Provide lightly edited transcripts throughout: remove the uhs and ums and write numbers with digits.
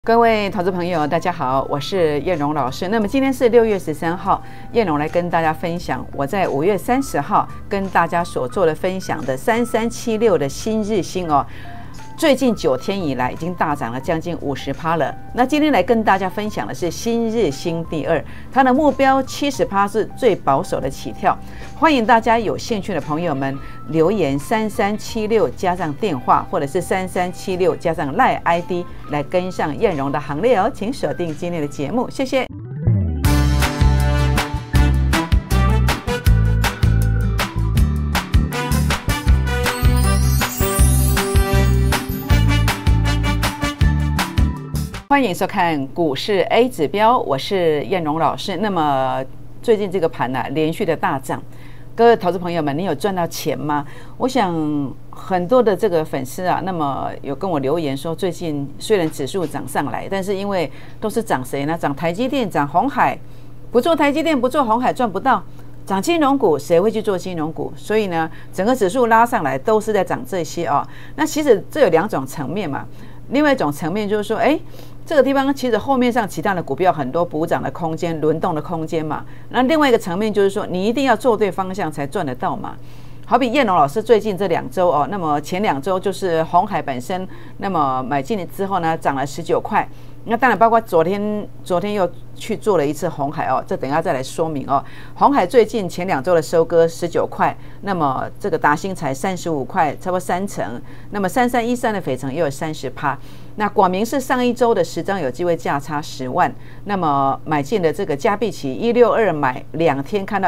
各位投资朋友，大家好，我是燕荣老师。那么今天是6月13号，燕荣来跟大家分享我在5月30号跟大家所做的分享的3376的新日兴哦。最近9天以来已经大涨了将近50%了。那今天来跟大家分享的是新日兴第二，它的目标70%是最保守的起跳。欢迎大家有兴趣的朋友们留言3376加上电话，或者是3376加上 LINE ID 来跟上燕荣的行列哦。请锁定今天的节目，谢谢。欢迎收看股市 A 指标，我是燕荣老师。那么最近这个盘呢，连续的大涨，各位投资朋友们，你有赚到钱吗？我想很多的这个粉丝啊，那么有跟我留言说，最近虽然指数涨上来，但是因为都是涨谁呢？涨台积电，涨鸿海，不做台积电，不做鸿海赚不到。涨金融股，谁会去做金融股？所以呢，整个指数拉上来都是在涨这些哦。那其实这有两种层面嘛。另外一种层面就是说，这个地方其实后面上其他的股票很多补涨的空间、轮动的空间嘛。那另外一个层面就是说，你一定要做对方向才赚得到嘛。好比燕荣老师最近这2周哦，那么前2周就是鸿海本身，那么买进之后呢，涨了19块。那当然包括昨天又去做了一次鸿海哦，这等一下再来说明哦。鸿海最近前2周的收割19块，那么这个达新才35块，差不多3成。那么3313的斐城也有30%。那广明是上一周的10张有机会价差10万，那么买进的这个嘉必奇162买2天看到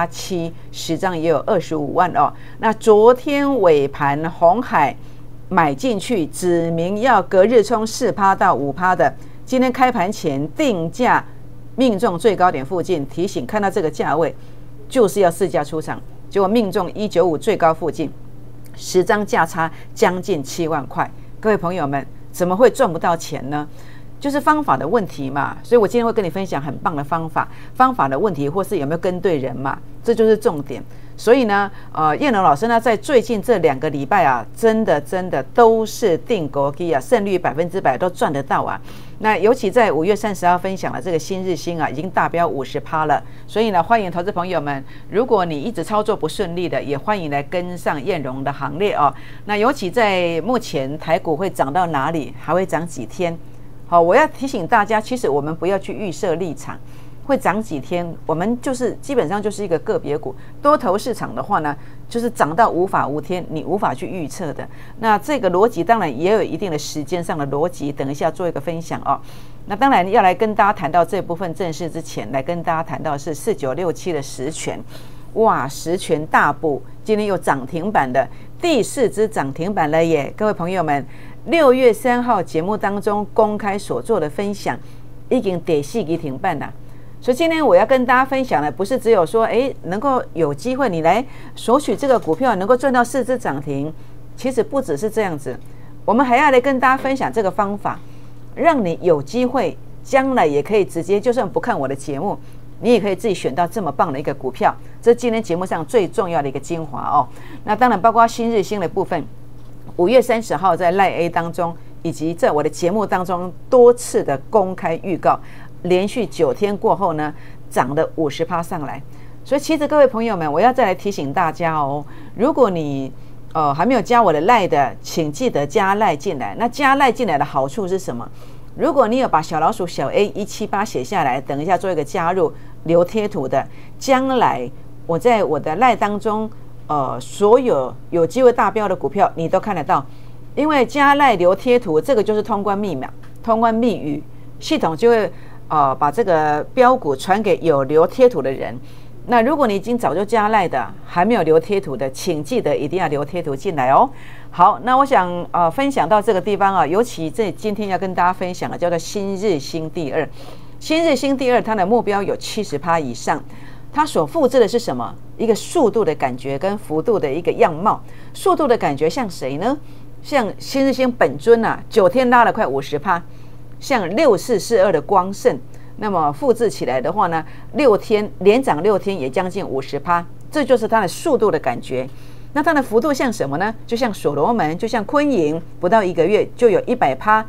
187，10张也有25万哦。那昨天尾盘鸿海买进去，指明要隔日冲4%到5%的，今天开盘前定价命中最高点附近，提醒看到这个价位就是要市价出场，结果命中195最高附近，10张价差将近7万块。各位朋友们，怎么会赚不到钱呢？就是方法的问题嘛。所以我今天会跟你分享很棒的方法的问题，或是有没有跟对人嘛，这就是重点。所以呢，燕荣老师呢，在最近这2个礼拜啊，真的都是定国基啊，胜率100%都赚得到啊。那尤其在5月30号分享了这个新日兴啊，已经大飙50%了。所以呢，欢迎投资朋友们，如果你一直操作不顺利的，也欢迎来跟上燕荣的行列哦。那尤其在目前台股会涨到哪里，还会涨几天？好，我要提醒大家，其实我们不要去预设立场。会涨几天，我们就是基本上就是一个个别股。多头市场的话呢，就是涨到无法无天，你无法去预测的。那这个逻辑当然也有一定的时间上的逻辑，等一下做一个分享哦。那当然要来跟大家谈到这部分正式之前，来跟大家谈到的是4967的实权，哇，实权大补，今天又涨停板的第4支涨停板了耶！各位朋友们，6月3号节目当中公开所做的分享，已经第4支停板了。所以今天我要跟大家分享的，不是只有说，能够有机会你来索取这个股票，能够赚到4支涨停。其实不只是这样子，我们还要来跟大家分享这个方法，让你有机会将来也可以直接，就算不看我的节目，你也可以自己选到这么棒的一个股票。这是今天节目上最重要的一个精华哦。那当然包括新日兴的部分，5月30号在 LINE A 当中，以及在我的节目当中多次的公开预告。连续9天过后呢，涨了50%上来。所以其实各位朋友们，我要再来提醒大家哦，如果你还没有加我的 LINE 的，请记得加 LINE 进来。那加 LINE 进来的好处是什么？如果你有把小老鼠小 A178写下来，等一下做一个加入留贴图的，将来我在我的 LINE 当中，所有机会大标的股票你都看得到。因为加 LINE 留贴图，这个就是通关密码、通关密语，系统就会把这个标股传给有留贴图的人。那如果你已经早就加LINE的，还没有留贴图的，请记得一定要留贴图进来哦。好，那我想分享到这个地方啊，尤其今天要跟大家分享的叫做新日兴第二。新日兴第二，它的目标有70%以上。它所复制的是什么？一个速度的感觉跟幅度的一个样貌。速度的感觉像谁呢？像新日兴本尊啊，9天拉了快50%。像6442的光盛，那么复制起来的话呢，6天连涨6天也将近50%，这就是它的速度的感觉。那它的幅度像什么呢？就像所罗门，就像昆盈，不到1个月就有100%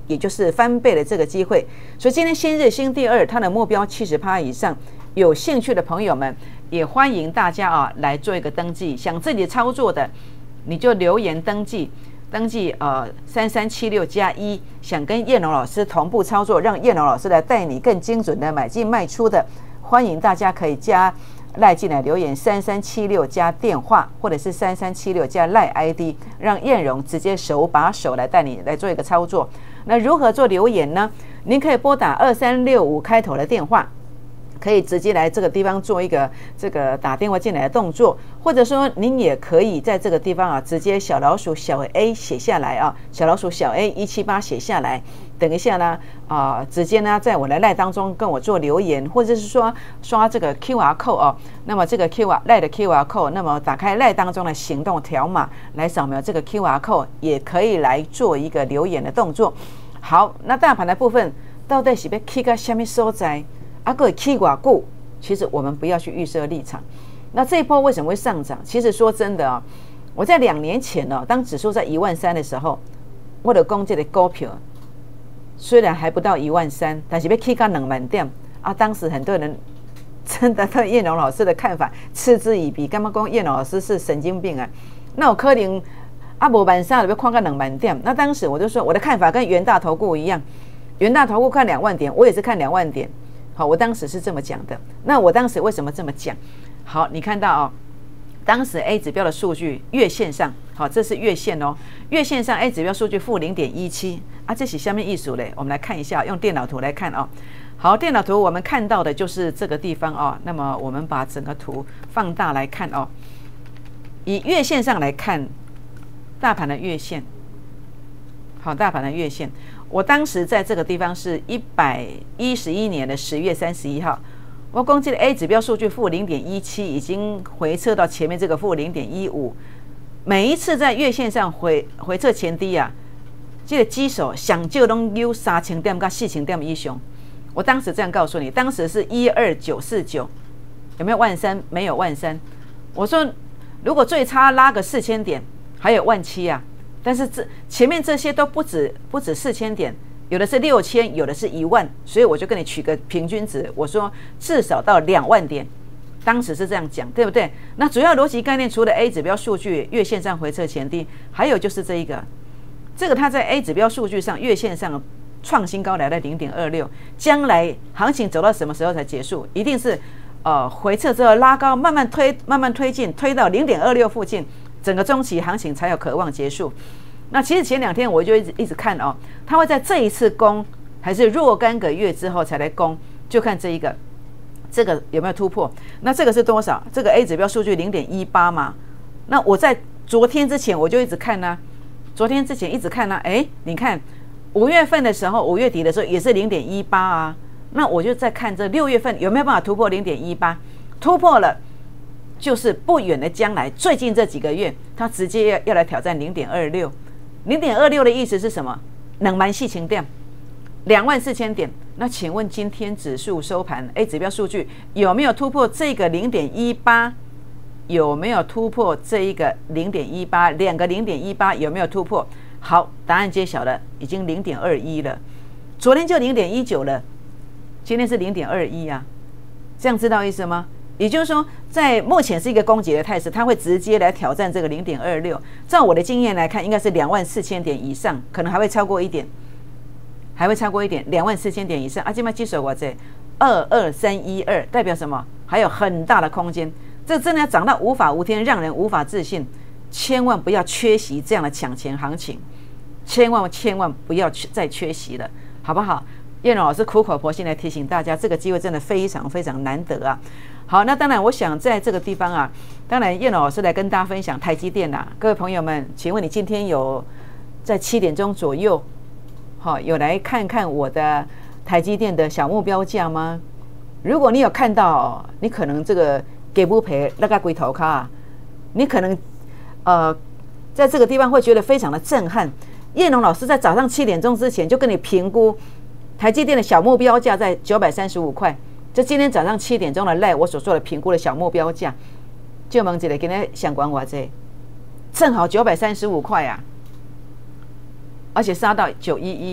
也就是翻倍的这个机会。所以今天新日新第二，它的目标70%以上，有兴趣的朋友们也欢迎大家啊来做一个登记。想自己操作的，你就留言登记3376+1，想跟燕龙老师同步操作，让燕龙老师来带你更精准的买进卖出的，欢迎大家可以加赖进来留言3376加电话，或者是3376加赖 ID， 让燕荣直接手把手来带你来做一个操作。那如何做留言呢？您可以拨打2365开头的电话，可以直接来这个地方做一个这个打电话进来的动作，或者说您也可以在这个地方啊，直接小老鼠小 A 写下来啊，小老鼠小 A 178写下来。等一下呢，直接呢在我的赖当中跟我做留言，或者是说刷这个 QR code 哦。那么这个 赖的 QR code， 那么打开赖当中的行动条码来扫描这个 QR code， 也可以来做一个留言的动作。好，那大盘的部分到底是要起到什么所在？各位起多久？其实我们不要去预设立场。那这一波为什么会上涨？其实说真的啊，我在2年前呢，当指数在13000的时候，我的讲这个股票虽然还不到13000，但是要起到2万点啊！当时很多人真的对燕荣老师的看法嗤之以鼻，干嘛讲燕荣老师是神经病啊？那我可能无13000就要看到2万点。那当时我就说我的看法跟元大投顾一样，元大投顾看2万点，我也是看2万点。好，我当时是这么讲的。那我当时为什么这么讲？好，你看到哦，当时 A 指标的数据月线上，好，这是月线哦，月线上 A 指标数据负0.17啊，这是下面意思嘞。我们来看一下，用电脑图来看哦。好，电脑图我们看到的就是这个地方哦。那么我们把整个图放大来看哦。以月线上来看，大盘的月线，好，大盘的月线。我当时在这个地方是111年的10月31号，我攻击的 A 指标数据负0.17，已经回撤到前面这个负0.15。每一次在月线上回撤前低啊，这个基手想就能有3000点到4000点以上。我当时这样告诉你，当时是12949，有没有13000？没有13000。我说如果最差拉个4000点，还有17000啊。但是前面这些都不止4000点，有的是6000，有的是10000，所以我就跟你取个平均值，我说至少到2万点，当时是这样讲，对不对？那主要逻辑概念除了 A 指标数据月线上回撤前低，还有就是这个它在 A 指标数据上月线上创新高来到0.26，将来行情走到什么时候才结束？一定是回撤之后拉高，慢慢推进，推到0.26附近。整个中期行情才有渴望结束。那其实前2天我就一直看哦，它会在这一次攻，还是若干个月之后才来攻，就看这个有没有突破。那这个是多少？这个 A 指标数据0.18嘛。那我在昨天之前我就一直看啊，昨天之前一直看啊，你看5月份的时候，5月底的时候也是0.18啊。那我就在看这6月份有没有办法突破0.18，突破了。就是不远的将来，最近这几个月，它直接要来挑战0.26。0.26的意思是什么？24000点，24000点。那请问今天指数收盘 A 指标数据有没有突破这个0.18？有没有突破这一个0.18？两个0.18有没有突破？好，答案揭晓了，已经0.21了。昨天就0.19了，今天是0.21啊，这样知道意思吗？也就是说，在目前是一个攻击的态势，它会直接来挑战这个0.26。照我的经验来看，应该是24000点以上，可能还会超过一点，24000点以上。今麦记手我这22312代表什么？还有很大的空间，这真的要涨到无法无天，让人无法置信。千万不要缺席这样的抢钱行情，千万不要再缺席了，好不好？燕荣老师苦口婆心来提醒大家，这个机会真的非常非常难得啊！好，那当然，我想在这个地方啊，当然燕荣老师来跟大家分享台积电啊，各位朋友们，请问你今天有在7点钟左右，有来看看我的台积电的小目标价吗？如果你有看到，你可能这个给不赔那个龟头卡，你可能在这个地方会觉得非常的震撼。燕荣老师在早上7点钟之前就跟你评估。台积电的小目标价在935块，就今天早上7点钟的赖我所做的评估的小目标价，就问一下今天相关偌济，正好935块啊，而且杀到911，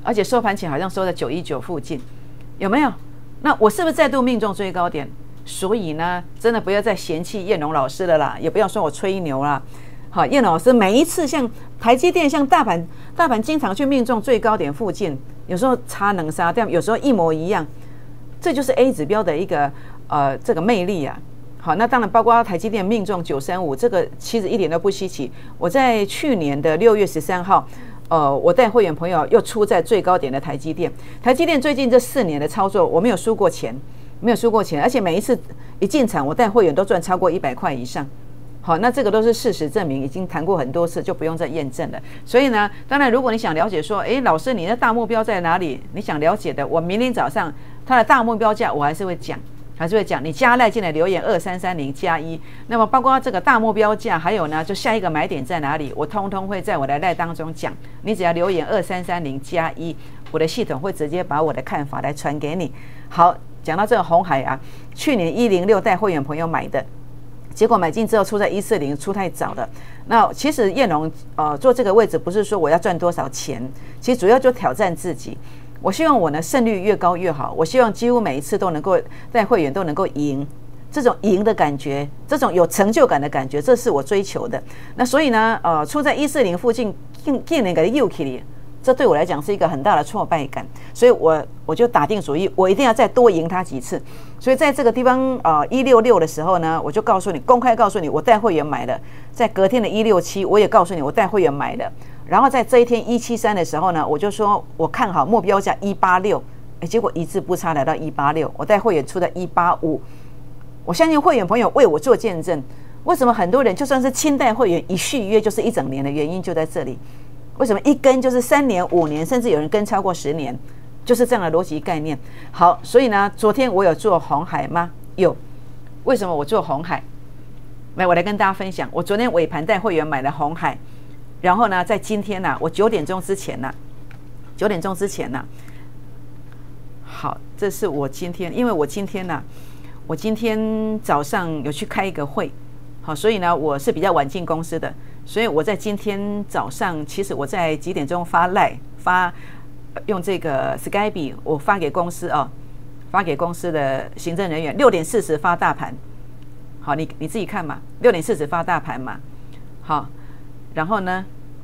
而且收盘前好像收在919附近，有没有？那我是不是再度命中最高点？所以呢，真的不要再嫌弃燕荣老师了啦，也不要说我吹牛啦。好，燕荣老师每一次像台积电、像大盘经常去命中最高点附近，有时候差能杀掉，有时候一模一样，这就是 A 指标的一个这个魅力啊。好，那当然包括台积电命中935，这个其实一点都不稀奇。我在去年的6月13号。我带会员朋友又出在最高点的台积电。台积电最近这4年的操作，我没有输过钱，没有输过钱，而且每一次一进场，我带会员都赚超过100块以上。好，那这个都是事实证明，已经谈过很多次，就不用再验证了。所以呢，当然如果你想了解说，老师你的大目标在哪里？你想了解的，我明天早上它的大目标价我还是会讲。你加赖进来留言2330+1，那么包括这个大目标价，还有呢，就下一个买点在哪里，我通通会在我的赖当中讲。你只要留言2330+1，我的系统会直接把我的看法来传给你。好，讲到这个鸿海啊，去年106带会员朋友买的，结果买进之后出在140，出太早了。那其实燕荣做这个位置不是说我要赚多少钱，其实主要就挑战自己。我希望我呢胜率越高越好，我希望几乎每一次都能够带会员都能够赢，这种赢的感觉，这种有成就感的感觉，这是我追求的。那所以呢，出在140附近，竟然给它诱起里，这对我来讲是一个很大的挫败感，所以我就打定主意，我一定要再多赢它几次。所以在这个地方166的时候呢，我就告诉你，公开告诉你，我带会员买了。在隔天的167，我也告诉你，我带会员买了。然后在这一天173的时候呢，我就说我看好目标价186，结果一字不差来到186，我带会员出在185。我相信会员朋友为我做见证。为什么很多人就算是清代会员一续约就是1整年的原因就在这里？为什么一跟就是3年、5年，甚至有人跟超过10年，就是这样的逻辑概念。好，所以呢，昨天我有做鸿海吗？有。为什么我做鸿海？来，我来跟大家分享。我昨天尾盘带会员买了鸿海。然后呢，在今天呢，我9点钟之前呢，好，这是我今天，因为我今天早上有去开一个会，好，所以呢，我是比较晚进公司的，所以我在今天早上，其实我在几点钟发赖用这个 Skype 我发给公司发给公司的行政人员，6点40发大盘，好，你自己看嘛，6点40发大盘嘛，好。然后呢，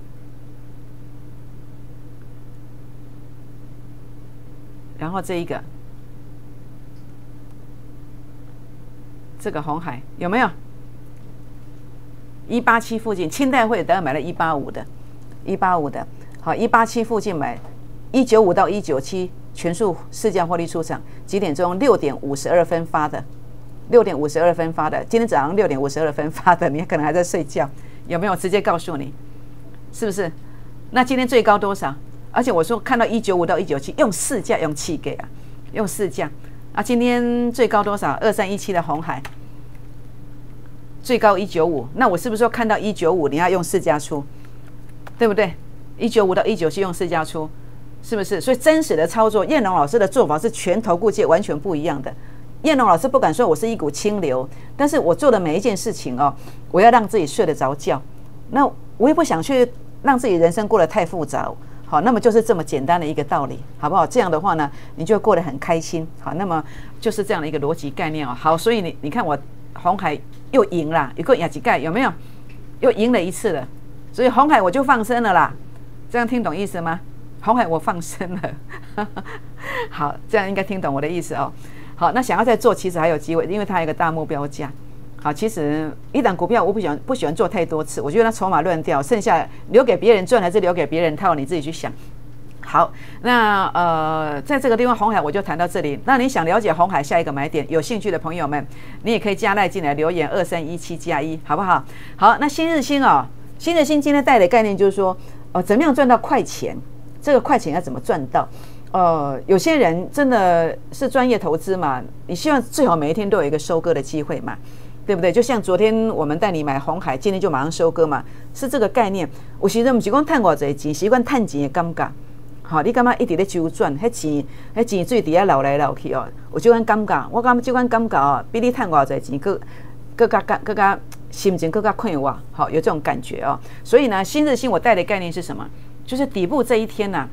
然后这个鸿海有没有187附近？清代会当然买了185的，好，187附近买，195到197全数市价获利出场，几点钟？6点52分发的，6点52分发的，今天早上6点52分发的，你可能还在睡觉。有没有直接告诉你？是不是？那今天最高多少？而且我说看到195到197，用市价用气给啊，用市价啊。今天最高多少？2317的鸿海，最高195。那我是不是说看到195，你要用市价出，对不对？195到197用市价出，是不是？所以真实的操作，燕荣老师的做法是全投顾界完全不一样的。燕荣老师不敢说我是一股清流，但是我做的每一件事情我要让自己睡得着觉。那我也不想去让自己人生过得太复杂，好，那么就是这么简单的一个道理，好不好？这样的话呢，你就会过得很开心。好，那么就是这样的一个逻辑概念好，所以你看我鸿海又赢了，有个亚吉盖有没有？又赢了一次了，所以鸿海我就放生了啦。这样听懂意思吗？鸿海我放生了，好，这样应该听懂我的意思好，那想要再做，其实还有机会，因为它有一个大目标价。好，其实一档股票我不喜欢做太多次，我觉得它筹码乱掉，剩下留给别人赚还是留给别人套，你自己去想。好，那在这个地方鸿海我就谈到这里。那你想了解鸿海下一个买点，有兴趣的朋友们，你也可以加赖进来留言2317+1，好不好？好，那新日新新日新今天带的概念就是说，怎么样赚到快钱？这个快钱要怎么赚到？有些人真的是专业投资嘛，你希望最好每一天都有一个收割的机会嘛，对不对？就像昨天我们带你买鸿海，今天就马上收割嘛，是这个概念。有时阵不是讲赚偌济钱，是讲赚钱的感觉。好，你感觉一直在周转，迄钱水伫遐流来流去有这款感觉，我感觉这款感觉比你赚偌济钱更加心情更加快活，好，有这种感觉所以呢，新日新我带的概念是什么？就是底部这一天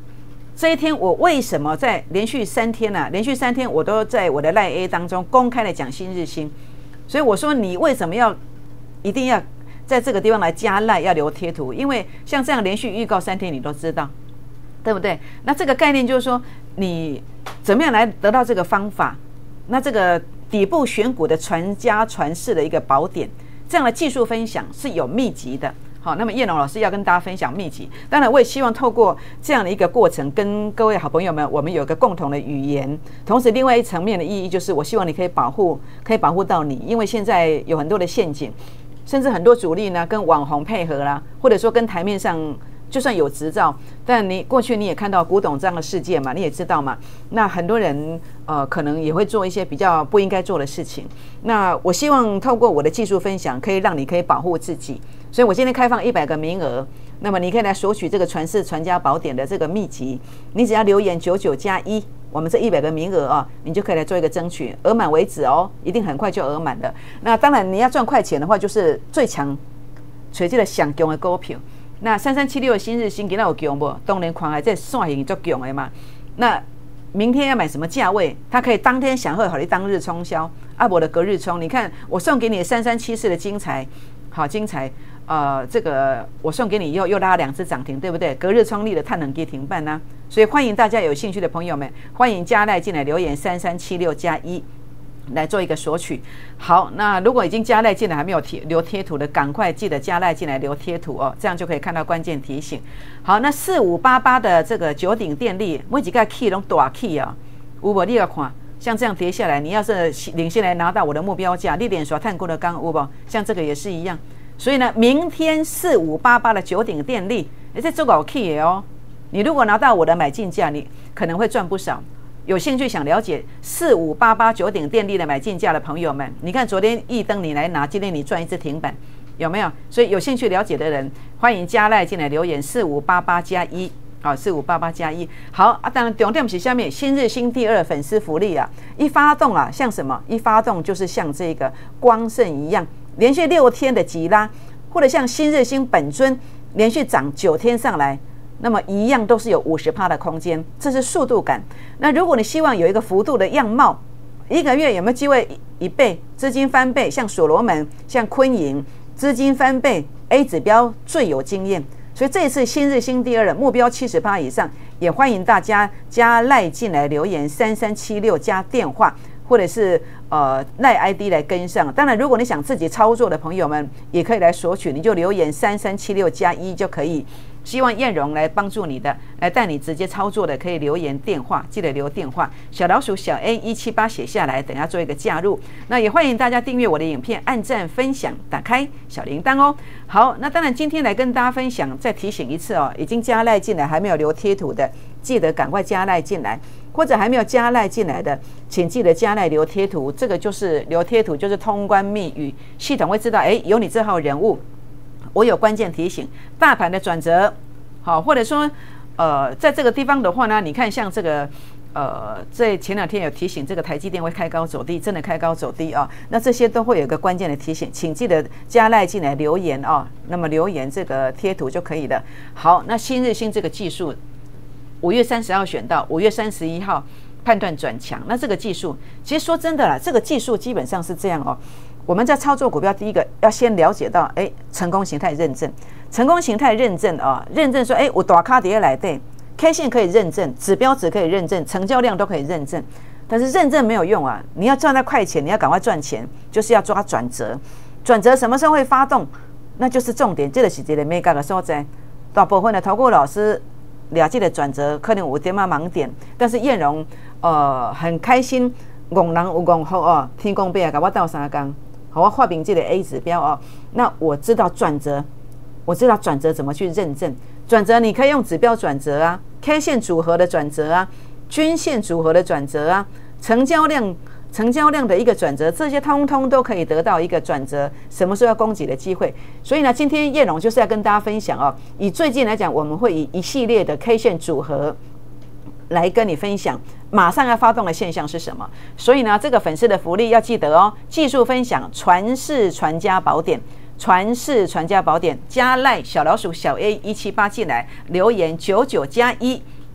这一天我为什么在连续3天啊？连续3天我都在我的赖 A 当中公开的讲新日新，所以我说你为什么一定要在这个地方来加赖要留贴图？因为像这样连续预告3天你都知道，对不对？那这个概念就是说你怎么样来得到这个方法？那这个底部选股的传家传世的一个宝典，这样的技术分享是有秘籍的。好，那么叶龙老师要跟大家分享秘籍，当然我也希望透过这样的一个过程，跟各位好朋友们，我们有一个共同的语言。同时，另外一层面的意义就是，我希望你可以保护到你，因为现在有很多的陷阱，甚至很多主力呢跟网红配合啦，或者说跟台面上就算有执照，但你过去你也看到古董这样的世界嘛，你也知道嘛，那很多人可能也会做一些比较不应该做的事情。那我希望透过我的技术分享，可以让你可以保护自己。所以我今天开放100个名额，那么你可以来索取这个传世传家宝典的这个秘籍，你只要留言99+1，我们这100个名额啊，你就可以来做一个争取，额满为止哦，一定很快就额满了。那当然你要赚快钱的话，就是最强找这个上强的股票。那3376的新日新今天有强不？当然看来这线型就强的嘛。那明天要买什么价位？它可以当天享受好你当日冲销，我的隔日冲。你看我送给你3374的精彩，好精彩。这个我送给你以后又拉2只涨停，对不对？隔日冲力的碳能跌停板呢，所以欢迎大家有兴趣的朋友们，欢迎加赖进来留言3376+1来做一个索取。好，那如果已经加赖进来还没有留贴图的，赶快记得加赖进来留贴图哦，这样就可以看到关键提醒。好，那4588的这个九鼎电力，每几个 key 都大 key 啊，有无？你要看。像这样跌下来，你要是领先来拿到我的目标价，你连刷探过的刚有无？像这个也是一样。所以呢，明天4588的九鼎电力，这做搞 key 哦。你如果拿到我的买进价，你可能会赚不少。有兴趣想了解4588九鼎电力的买进价的朋友们，你看昨天一登你来拿，今天你赚1只停板，有没有？所以有兴趣了解的人，欢迎加赖进来留言4588+1。好，4588+1。好当然重点是下面新日新第2粉丝福利啊，一发动啊，像什么？一发动就是像这个光盛一样。连续6天的急拉，或者像新日新本尊连续涨9天上来，那么一样都是有50%的空间，这是速度感。那如果你希望有一个幅度的样貌，一个月有没有机会1倍资金翻倍？像所罗门、像昆盈，资金翻倍 ，A 指标最有经验。所以这一次新日新第2的目标70%以上，也欢迎大家加赖进来留言3376加电话。或者是赖 ID 来跟上。当然，如果你想自己操作的朋友们，也可以来索取，你就留言3376+1就可以。希望燕荣来帮助你的，来带你直接操作的，可以留言电话，记得留电话，小老鼠小 A178写下来，等下做一个加入。那也欢迎大家订阅我的影片，按赞分享，打开小铃铛哦。好，那当然今天来跟大家分享，再提醒一次哦，已经加赖进来还没有留贴图的，记得赶快加赖进来。或者还没有加赖进来的，请记得加赖留贴图。这个就是留贴图，就是通关密语，系统会知道，有你这号人物。我有关键提醒，大盘的转折，好，或者说，在这个地方的话呢，你看像这个，在前2天有提醒，这个台积电会开高走低，真的开高走低啊，那这些都会有一个关键的提醒，请记得加赖进来留言啊，那么留言这个贴图就可以了。好，那新日新这个技术。5月30号选到5月31号判断转强，那这个技术其实说真的啦，这个技术基本上是这样哦。我们在操作股票，第一个要先了解到，成功形态认证，成功形态认证啊，认证说，我大卡底下来对 K 线可以认证，指标值可以认证，成交量都可以认证，但是认证没有用啊，你要赚到快钱，你要赶快赚钱，就是要抓转折，转折什么时候会发动，那就是重点，这个是一个mega的所在，大部分的投顾老师。了解的转折可能有点盲点，但是燕荣很开心，戆人有戆福哦，天公伯啊，给我斗3工，好，我画明这个 A 指标哦。那我知道转折，我知道转折怎么去认证。转折你可以用指标转折啊 ，K 线组合的转折啊，均线组合的转折啊，成交量的一个转折，这些通通都可以得到一个转折，什么时候要攻击的机会。所以呢，今天叶龙就是要跟大家分享哦，以最近来讲，我们会以一系列的 K 线组合来跟你分享，马上要发动的现象是什么。所以呢，这个粉丝的福利要记得哦，技术分享传世传家宝典。传世传家宝典加赖小老鼠小 A178进来留言99+1。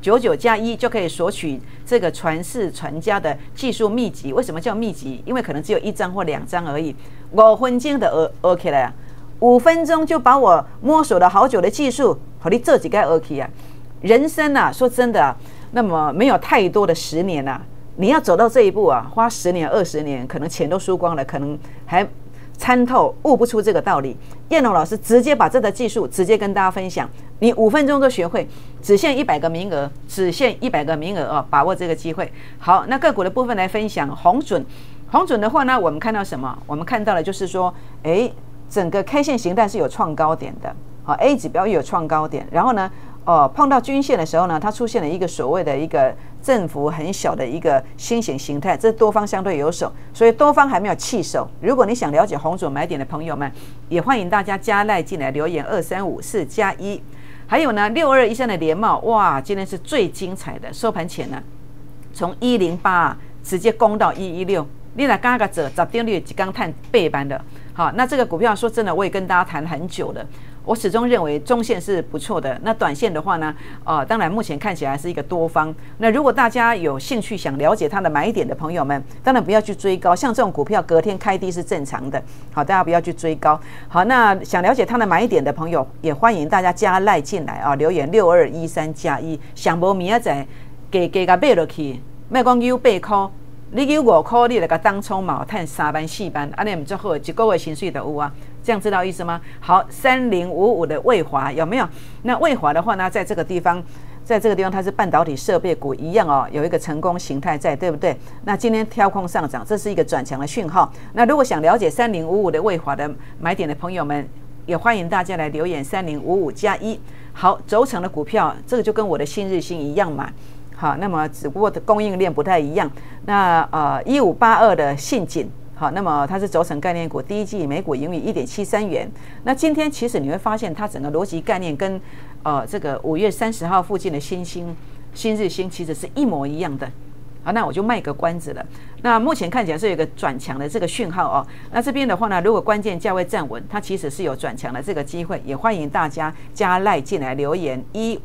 99+1就可以索取这个传世传家的技术秘籍。为什么叫秘籍？因为可能只有1张或2张而已，5分钟的学起来啊，5分钟就把我摸索了好久的技术，和你这几个学起啊。人生啊，说真的啊，那么没有太多的10年啊，你要走到这一步啊，花10年、20年，可能钱都输光了，可能还参透悟不出这个道理。燕龙老师直接把这个技术直接跟大家分享，你5分钟都学会，只限100个名额，只限100个名额哦，把握这个机会。好，那个股的部分来分享，红准的话呢，我们看到什么？我们看到的就是说，整个 K 线形态是有创高点的，好 ，A 指标也有创高点，然后呢，碰到均线的时候呢，它出现了一个所谓的一个振幅很小的一个星形形态，这多方相对有手，所以多方还没有弃守。如果你想了解红准买点的朋友们，也欢迎大家加赖进来留言2354+1，还有呢6213的联茂，哇，今天是最精彩的，收盘前呢，从108直接攻到116，你来刚刚走10点率刚探背班的，好，那这个股票说真的，我也跟大家谈很久了。我始终认为中线是不错的，那短线的话呢，当然目前看起来是一个多方。那如果大家有兴趣想了解它的买点的朋友们，当然不要去追高，像这种股票隔天开低是正常的。好，大家不要去追高。好，那想了解它的买点的朋友，也欢迎大家加赖进来啊，留言6213+1，想无明仔给个买落去，莫讲有8块。你有5块，你来个当冲嘛，赚3班4班，安尼唔足好，一个月薪水都有啊，这样知道意思吗？好，3055的卫华有没有？那卫华的话呢，在这个地方它是半导体设备股一样哦，有一个成功形态在，对不对？那今天跳空上涨，这是一个转强的讯号。那如果想了解3055的卫华的买点的朋友们，也欢迎大家来留言3055+1。好，轴承的股票，这个就跟我的新日新一样嘛。好，那么只不过的供应链不太一样。那1582的信锦，好，那么它是轴承概念股，第一季每股盈余1.73元。那今天其实你会发现，它整个逻辑概念跟这个5月30号附近的新日新其实是一模一样的。好，那我就卖个关子了。那目前看起来是有一个转强的这个讯号哦。那这边的话呢，如果关键价位站稳，它其实是有转强的这个机会，也欢迎大家加赖进来留言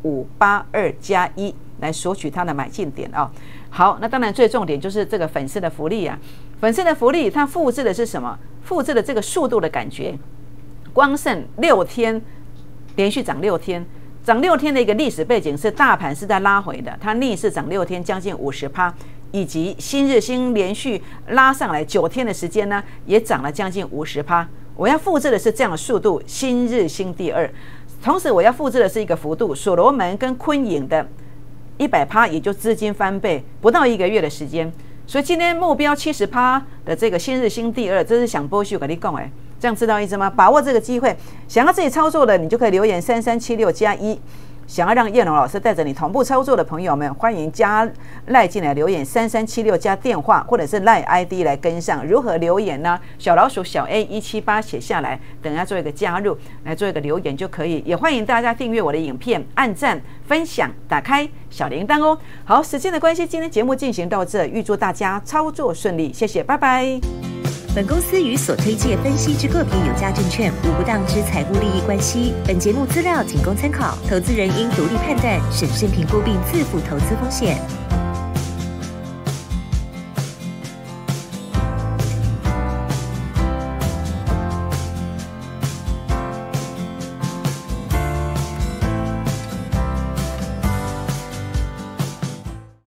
1582+1。来索取它的买进点啊、哦。好，那当然最重点就是这个粉丝的福利啊。粉丝的福利，它复制的是什么？复制的这个速度的感觉。光剩6天，连续涨6天，涨6天的一个历史背景是大盘是在拉回的，它逆势涨6天，将近50%，以及新日新连续拉上来9天的时间呢，也涨了将近50%。我要复制的是这样的速度，新日新第2。同时，我要复制的是一个幅度，所罗门跟昆颖的。100%，也就资金翻倍，不到1个月的时间。所以今天目标70%的这个新日新第2，这是想剥削跟你讲哎，这样知道意思吗？把握这个机会，想要自己操作的，你就可以留言3376+1。想要让叶龙老师带着你同步操作的朋友们，欢迎加赖进来留言3376加电话或者是赖 ID 来跟上。如何留言呢？小老鼠小 A178写下来，等下做一个加入，来做一个留言就可以。也欢迎大家订阅我的影片，按赞、分享、打开小铃铛哦。好，时间的关系，今天节目进行到这，预祝大家操作顺利，谢谢，拜拜。 本公司与所推介分析之个别有价证券无不当之财务利益关系。本节目资料仅供参考，投资人应独立判断、审慎评估并自负投资风险。